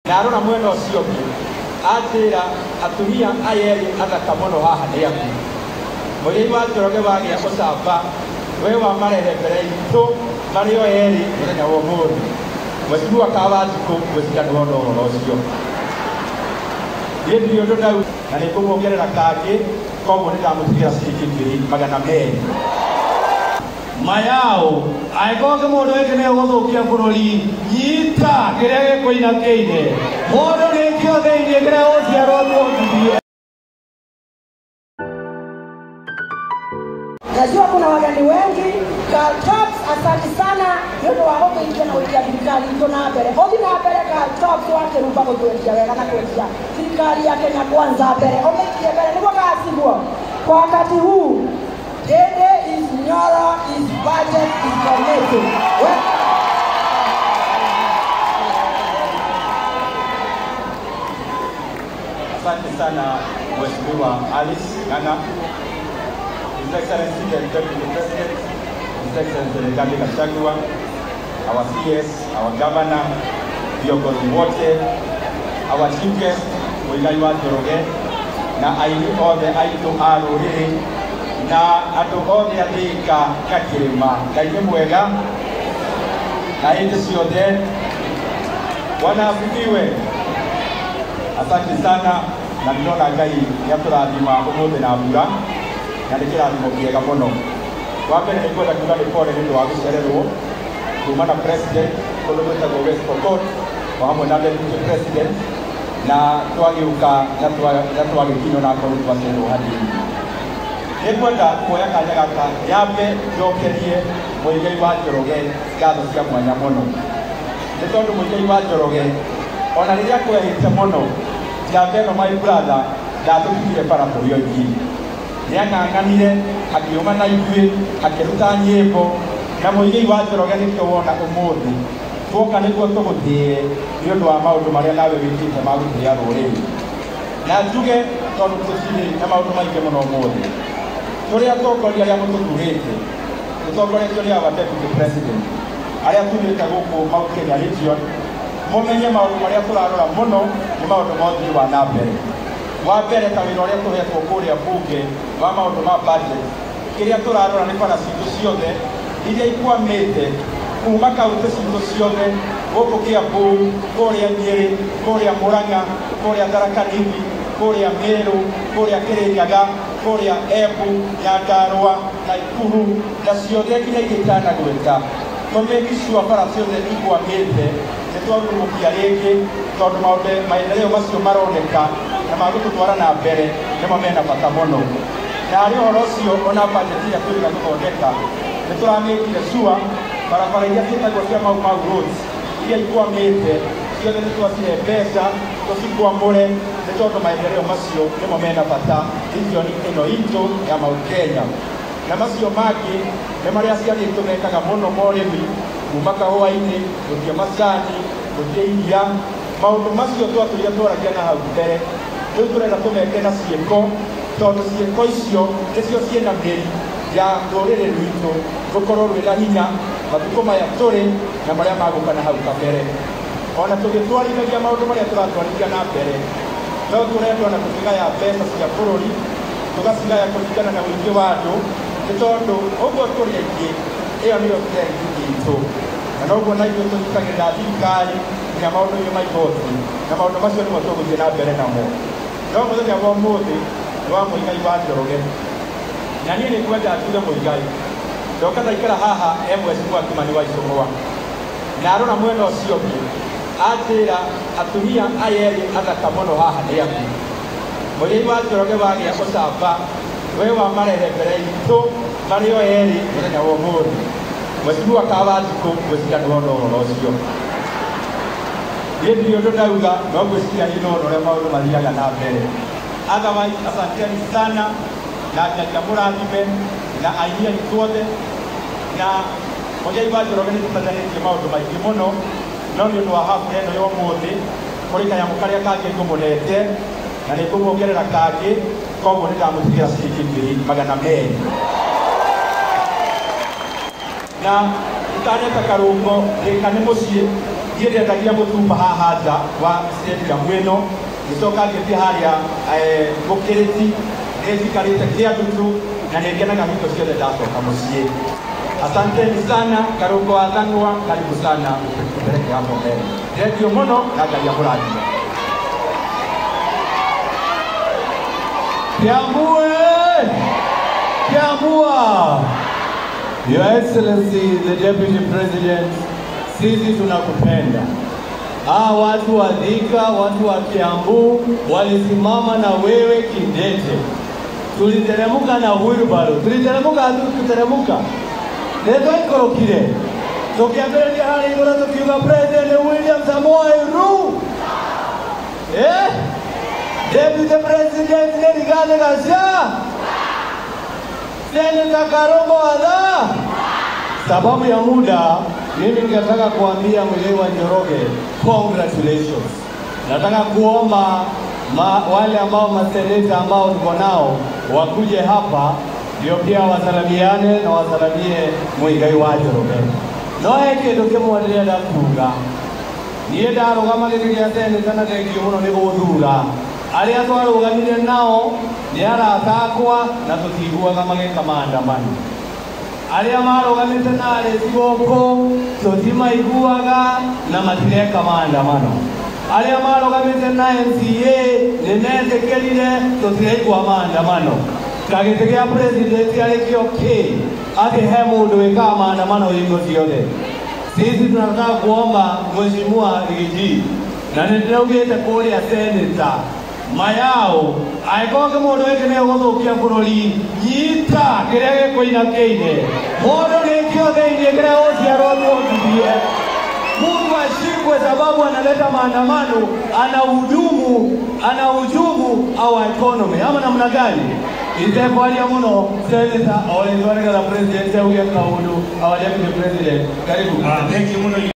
Narona mwena ucio atira atumia ayeri athaka muno haha ni aku Muigai wa Njoroge wagia gucamba we wa marehe mbere itu mario eri muthenya wa umuthi Mheshimiwa Kawanjiku gwĩciria nĩ wona ũhoro ũcio niĩ ndirĩ ũndũ ndauga na nĩ ngũmuongerera kangĩ koguo nĩ ndamũtigĩra ciringi 200 Mayao aikonge mũndũ wĩke nĩ ũgũthũkia bũrũri nyita kĩrĩa gĩkũinakĩire mũndũ gĩkĩo thĩinĩ kĩrĩa ũciarwo tuongithie. Najua kuna wageni wengi. Kaltops, asante sana yote wa hope ikiwa na wiki ya serikali iko na mbele. Hoji na mbele Kaltops wake rupa kutuelekea wewe na kuelekea serikali ya Kenya kwanza mbele. Omekia mbele ni kwa kasi huo. Kwa wakati huu Ndindi is Nyoro is budget is committed. Asante sana Mheshimiwa Alice Ng'ang'a, His Excellency the Deputy President, His Excellency Rigathi Gachagua, our CS, our Governor, viongozi wote, our Chief Guest Muigai wa Njoroge, na aini othe aitu a rũrĩrĩ na andũ othe a Thika Gakĩrĩma. Ngai nĩ mwega na hĩndĩ ciothe. Bwana asifiwe. Asante sana na ninaona Ngai nĩatũrathima ũmũthĩ na mbura na nĩ kĩrathimo kĩega mũno. Wa mbere nĩ kwenda kuuga nĩ pole nĩ ũndũ wa gũcererwo kuma na president kũndũ gwĩtagwo West Pokot o hamwe na deputy president na twagĩũka na twagĩkinywo na korwo twacererwo hanini. Nĩ kwenda kuoya kanya gaka nyambe njokerie Muigai wa Njoroge ngatho cia mwanya mũno. Nĩ tondũ Muigai wa Njoroge ona rĩrĩa kwehĩte mũno njamba ĩno my brother ndatũtigire bara kũrĩ oingĩ. Nĩang'ang'anire akiuma na ithuĩ akĩruta nyĩmbo na Muigai wa Njoroge nĩkĩo wona ũmũthĩ twoka nĩguo tũgũtĩe nĩ ũndũ wa maũndũ marĩa nawe wĩkĩte ma gũtĩĩa rũrĩrĩ. Na njuge tondũ tũtirĩ na maũndũ maingĩ mũno ũmũthĩ tũrĩ atongoria arĩa mũtũturĩte tũtongoretio nĩ our deputy president arĩa tumĩte gũkũ Mount Kenya region. Mũmenye maũndũ marĩa tũrarora mũno nĩ maũndũ ma ũthii wa na mbere. Wa mbere ta wĩra ũrĩa tũhetwo kũrĩa bunge wa maũndũ ma budget, kĩrĩa tũrarora nĩ bara citũ ciothe iria ikwamĩte kuma kaunti citũ ciothe gũkũ Kiambu, kũrĩa Nyeri, kũrĩa Murang'a, kũrĩa Tharaka Nithi, kũrĩa Meru, kũrĩa Kirinyaga, kũrĩa Embu, Nyandarua, Nakuru na ciothe nginya iria itanagwĩka. Tũmĩkicua bara ciothe ikwamĩte nĩtwagũrũkia rĩngĩ tondũ maendeleo macio maroneka na magũtũtwara na mbere nĩmo mena bata mũno. Na harĩ ũhoro ũcio ona budget iria tũrĩga gũthondeka nĩtũramĩkire sure barabara iria ciĩtagwo cia Mau roads iria ikwamĩte ciothe nĩtwacihe mbeca tũcikwamũre nĩ tondũ maendeleo macio nĩmo mena bata region ĩno itũ ya Mount Kenya. Na macio mangĩ nĩ marĩa ciarĩ tũmekaga mũno ma ũrĩmi kuma kahũa-inĩ gũthiĩ macani gũthiĩ iria. Maũndũ macio twatũire twaragia na hau mbere rĩu tũrenda tũmeke na ciĩko tondũ ciĩko icio nĩcio ciĩna mĩri ya rũrĩrĩ rwitũ rũkorwo rwĩna hinya matukũ maya tũrĩ na marĩa magũka na hau kabere. Ona tũgĩtwarithagia maũndũ marĩa tũratwarithia na mbere no tũrenda ona tũkĩgaya mbeca cia bũrũri tũgacigaya kũringana na ũingĩ wa andũ nĩ tondũ ũguo tũrĩ aingĩ ĩyo nĩyo strength itũ. Na noguo na ithuĩ tũnyitagĩrĩra thirikari nginya maũndũ-inĩ ma igoti na maũndũ macio nĩmo tũgũthiĩ na mbere namo. No mũthenya wa ũmũthĩ nĩ wa Muigai wa Njoroge na niĩ nĩkwenda njuge Muigai ndoka ndaikara haha Mheshimiwa Kimani wa Icũng'wa na arona mwena ũcio ũngĩ atĩra atumia ayeri athaka mũno haha nĩ aku. Muigai wa Njoroge wagia ũcamba we wa marehe mbere itũ marĩ o erĩ mũthenya wa ũmũthĩ Mheshimiwa Kawanjiku gwĩciria nĩ wona ũhoro ũcio. Niĩ ndirĩ ũndũ ndauga no gwĩciria hihi no ũrĩa maũndũ mathiaga na mbere. Otherwise, asanteni sana na Ngai amũrathime na aini aitũ othe na Muigai wa Njoroge nĩtũtajanĩtie maũndũ maingĩ mũno no nĩ ũndũ wa hafla ĩno ya ũmũthĩ kũrĩ kanyamũ karĩa kangĩ ngũmũnete na nĩ ngũmuongerera kangĩ koguo nĩ ndamũtigĩra ciringi 200. Na itaneta Karungo rĩka nĩ mũciĩ yeye atakia kutupa haja wa state ya Mweno kutoka Kiharia Bokereti ezi kaleta kia tutu na negena kabisa sio dato kama sie. Asanteni sana Karungo azanwa, karibu sana kupeleke hapo mbele. Radio Mono na ya Muradi. Kiambua. Your Excellency, the Deputy President, sisi tunakupenda. Watu wa Thika, watu wa Kiambu walisimama na wewe kidete. Tuliteremka na wheelbarrow. Tuliteremka. Ndio ikorokire. Tukiambia hali ngora tukiuga President William Samoei Ruto. Deputy President Ndindi Gasha. Senator Karungo ada. Sababu ya muda, mimi ningetaka kuambia Muigai wa Nyoro, congratulations. Nataka kuomba wale ambao maseneta ambao tuko nao wakuje hapa ndio pia wasalamiane na wasalamie Muigai wa Nyoro. No eke ndoke mwadria da kuga. Niye daro kama kile ya seneta na kile muno ni guthura. Ali atwarugamire nao ni aratakwa na tutigua kama maandamano. Aria marugamite nare siboko tutimaiguaga na matireka maandamano. Aria marugamite na MCA nimetekelile tutiraigua maandamano. Kagetegea president alikio ati he mundu weka maandamano hingo ciothe. Sisi tunataka kuomba mheshimiwa Rigiji na ndio kuria senator Mayao aikoke mundu wekene guthukia bururi nyita kirege koina keine mundu gekio theinie kire uciarwo tuthie mundu ashikwe sababu analeta maandamano anahujumu our economy ama namna gani itefalia muno senator ole ndorega la president ya Kimundu our deputy president karibu. Thank you muno.